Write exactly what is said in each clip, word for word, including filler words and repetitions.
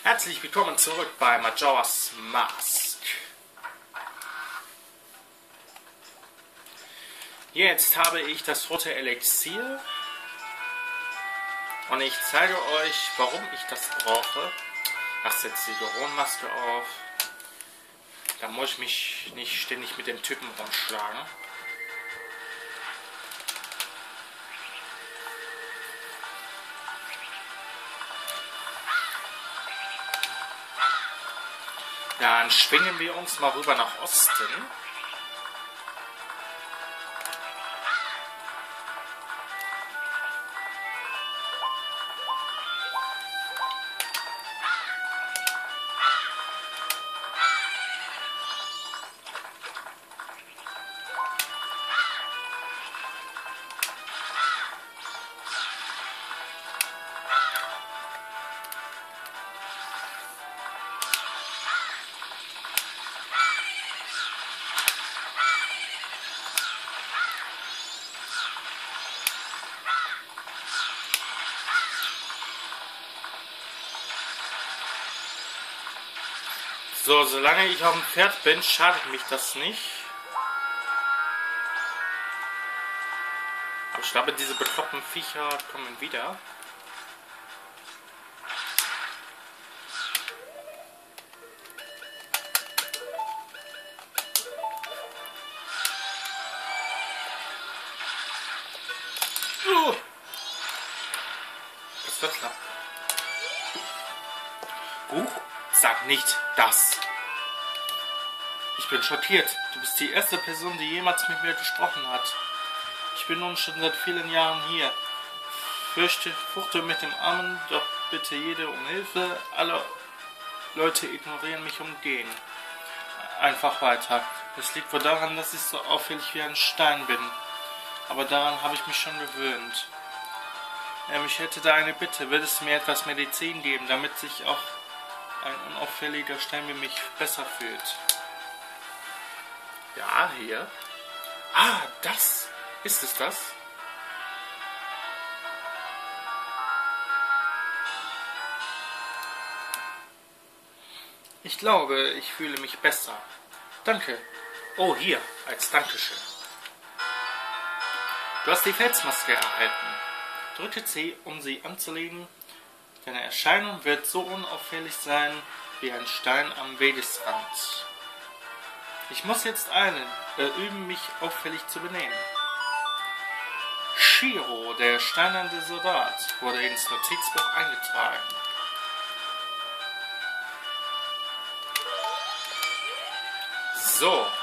Herzlich willkommen zurück bei Majora's Mask. Jetzt habe ich das rote Elixier und ich zeige euch, warum ich das brauche. Ich setze die Goron-Maske auf. Da muss ich mich nicht ständig mit dem Typen rumschlagen. Dann schwingen wir uns mal rüber nach Osten. So, solange ich auf dem Pferd bin, schadet mich das nicht. Aber ich glaube, diese bekloppten Viecher kommen wieder. Uh, das wird knapp. Uh. Sag nicht das. Ich bin schockiert. Du bist die erste Person, die jemals mit mir gesprochen hat. Ich bin nun schon seit vielen Jahren hier. Fürchte, fuchte mit dem Armen, doch bitte jede um Hilfe. Alle Leute ignorieren mich und gehen. Einfach weiter. Es liegt wohl daran, dass ich so auffällig wie ein Stein bin. Aber daran habe ich mich schon gewöhnt. Ähm, ich hätte da eine Bitte. Würdest du mir etwas Medizin geben, damit sich auch ein unauffälliger Stein wie mich besser fühlt? Ja, hier. Ah, das. Ist es das? Ich glaube, ich fühle mich besser. Danke. Oh, hier, als Dankeschön. Du hast die Felsmaske erhalten. Drücke C, um sie anzulegen. Deine Erscheinung wird so unauffällig sein wie ein Stein am Wegesrand. Ich muss jetzt eilen, äh, üben, mich auffällig zu benehmen. Shiro, der steinerne Soldat, wurde ins Notizbuch eingetragen. So.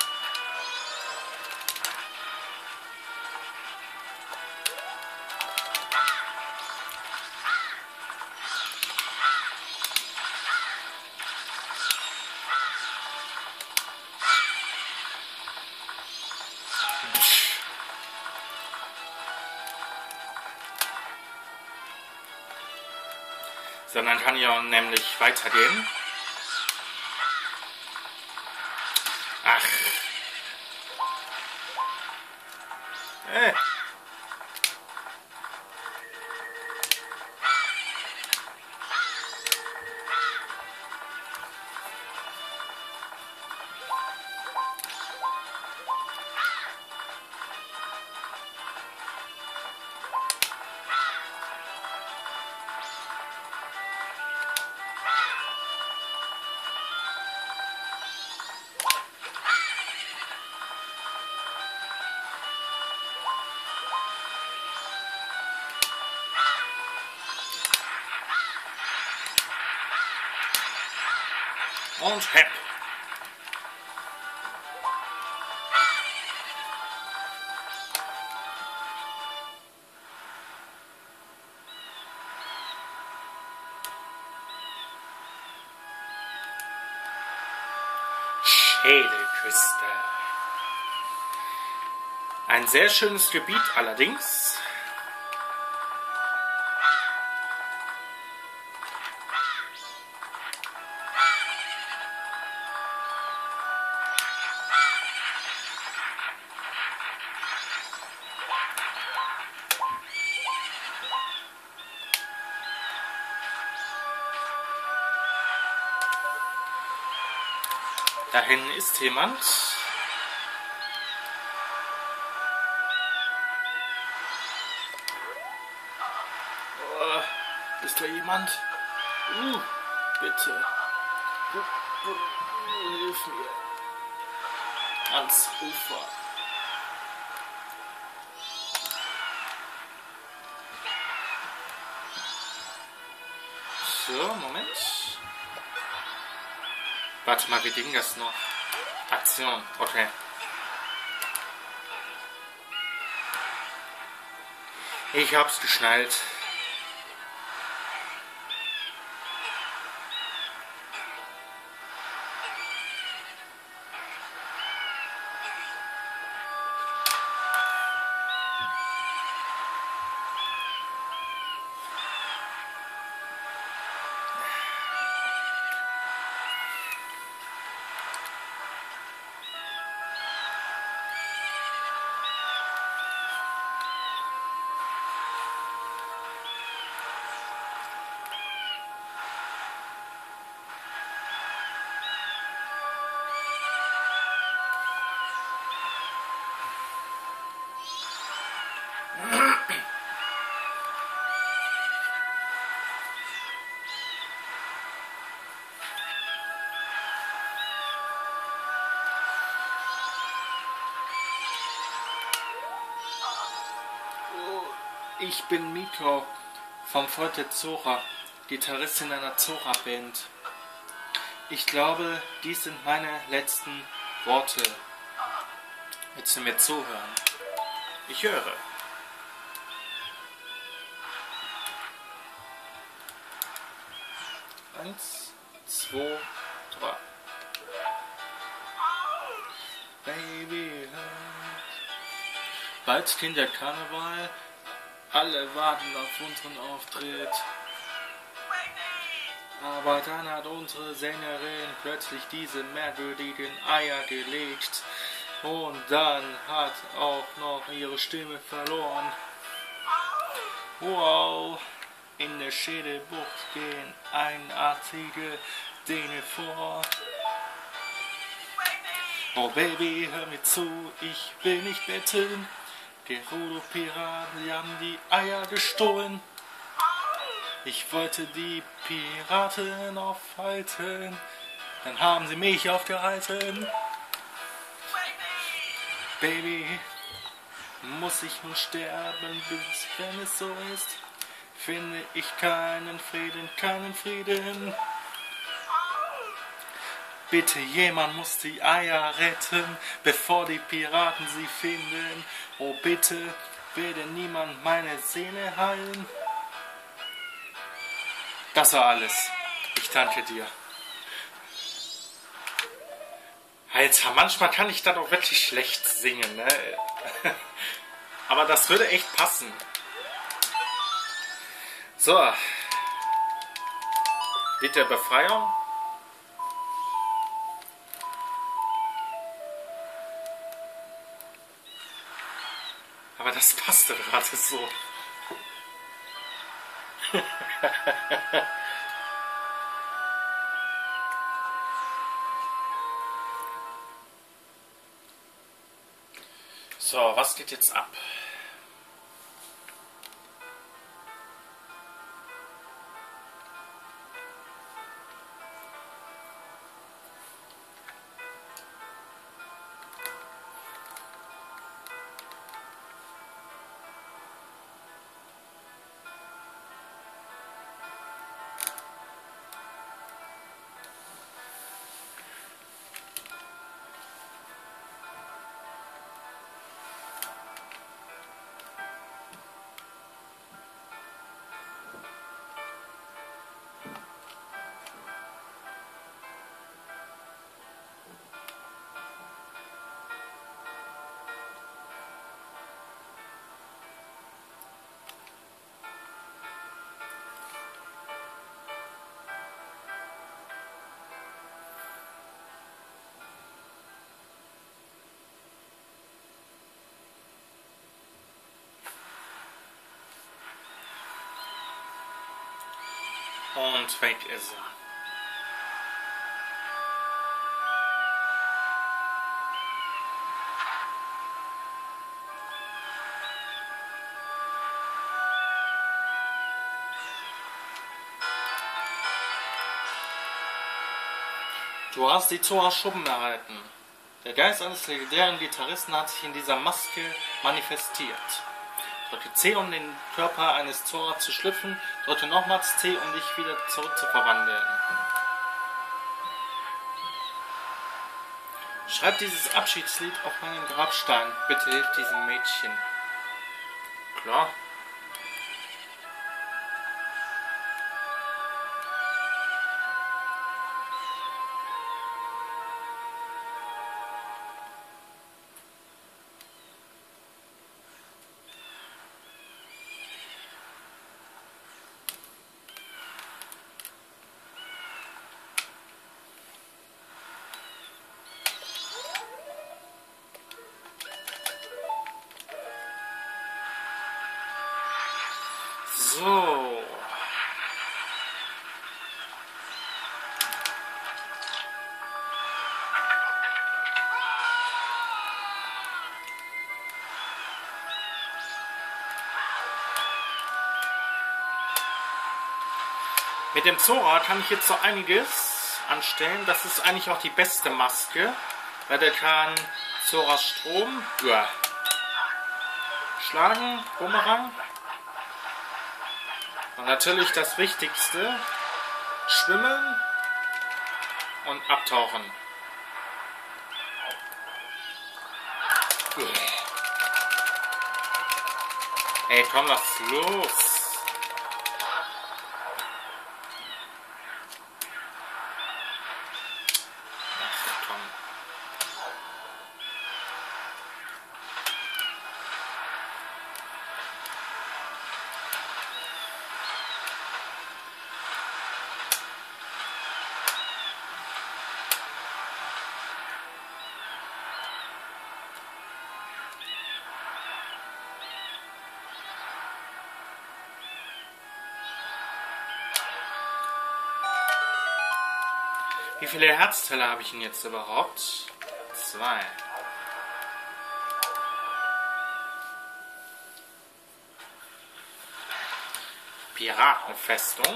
Sondern kann ja nämlich weitergehen. Ach. Äh. Und hepp. Schädelküste. Ein sehr schönes Gebiet allerdings. Da hinten ist jemand. Oh, ist da jemand? Uh, bitte. Hilf mir. Ans Ufer. So, Moment. Warte mal, wie ging das noch? Aktion, okay. Ich hab's geschnallt. Ich bin Miko vom Volk der Zora, Gitarristin einer Zora-Band. Ich glaube, dies sind meine letzten Worte. Willst du mir zuhören? Ich höre. Eins, zwei, drei. Baby, bald kennt der Karneval. Alle warten auf unseren Auftritt. Aber dann hat unsere Sängerin plötzlich diese merkwürdigen Eier gelegt. Und dann hat auch noch ihre Stimme verloren. Wow, in der Schädelbucht gehen eigenartige Dinge vor. Oh Baby, hör mir zu, ich will nicht betteln. Gerudo-Piraten, die haben die Eier gestohlen. Ich wollte die Piraten aufhalten, dann haben sie mich aufgehalten. Baby, muss ich nun sterben, bis wenn es so ist, finde ich keinen Frieden, keinen Frieden. Bitte, jemand muss die Eier retten, bevor die Piraten sie finden. Oh bitte, werde niemand meine Seele heilen. Das war alles. Ich danke dir. Alter, manchmal kann ich da doch wirklich schlecht singen, ne? Aber das würde echt passen. So. Lied der Befreiung. Aber das passte gerade so. So, was geht jetzt ab? Und weg ist er. Du hast die Zora Schuppen erhalten. Der Geist eines legendären Gitarristen hat sich in dieser Maske manifestiert. Drücke C, um den Körper eines Zora zu schlüpfen. Drücke nochmals C, um dich wieder zurück zu verwandeln. Schreib dieses Abschiedslied auf meinen Grabstein. Bitte hilf diesem Mädchen. Klar. So. Mit dem Zora kann ich jetzt so einiges anstellen. Das ist eigentlich auch die beste Maske, weil der kann Zora Strom ja, schlagen, Bumerang. Und natürlich das Wichtigste, schwimmen und abtauchen. Ey, komm, lass los. Ach, komm. Wie viele Herzteile habe ich denn jetzt überhaupt? Zwei. Piratenfestung.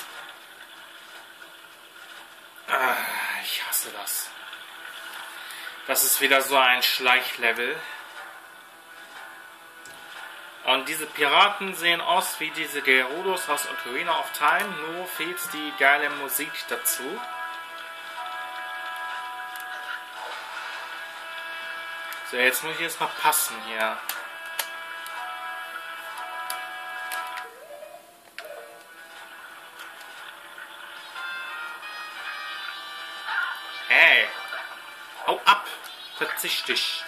Ah, ich hasse das. Das ist wieder so ein Schleichlevel. Und diese Piraten sehen aus wie diese Gerudos aus Ocarina of Time, nur fehlt die geile Musik dazu. So, jetzt muss ich erstmal passen hier. Hey! Hau ab! Verzicht dich!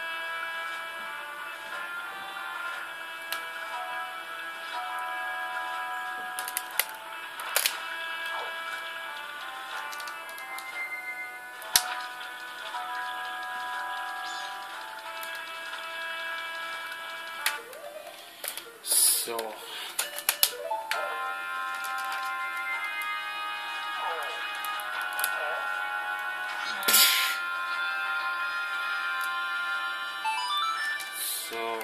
So. So.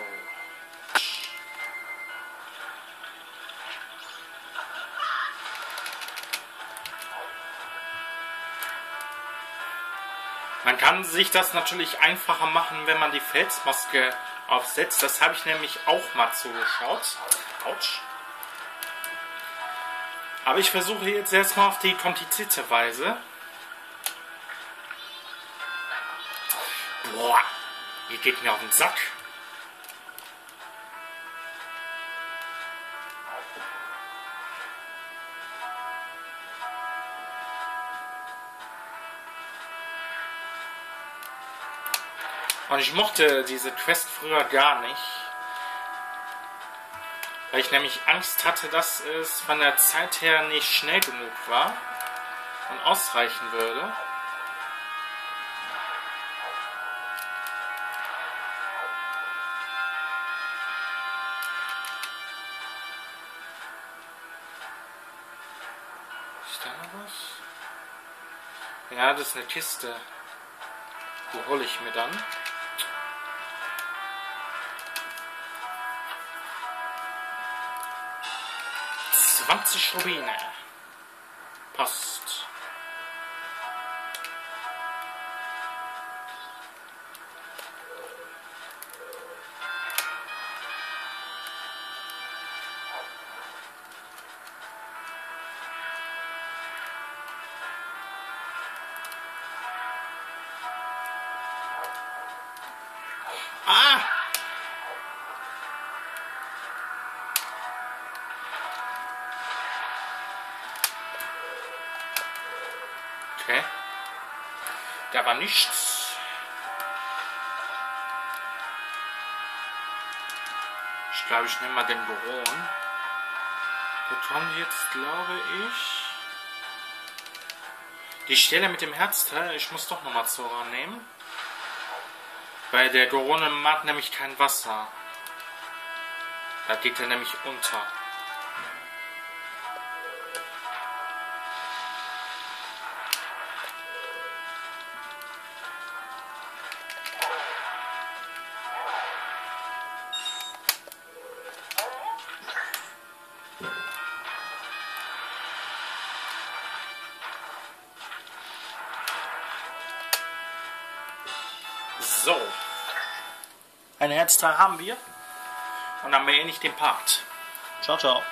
Man kann sich das natürlich einfacher machen, wenn man die Felsmaske aufsetzt. Das habe ich nämlich auch mal zugeschaut. Autsch. Aber ich versuche jetzt erstmal auf die komplizierte Weise. Boah, ihr geht mir auf den Sack. Und ich mochte diese Quest früher gar nicht, weil ich nämlich Angst hatte, dass es von der Zeit her nicht schnell genug war und ausreichen würde. Ist da noch was? Ja, das ist eine Kiste. Die hole ich mir dann. zwanzig Rubine. Passt. Ah! Okay. Da war nichts. Ich glaube, ich nehme mal den Baron. Der kommt jetzt, glaube ich. Die Stelle mit dem Herzteil, ich muss doch nochmal Zora nehmen. Weil der Dorone mag nämlich kein Wasser. Da geht er nämlich unter. So. Ein Herzteil haben wir. Und dann beende ich den Part. Ciao, ciao.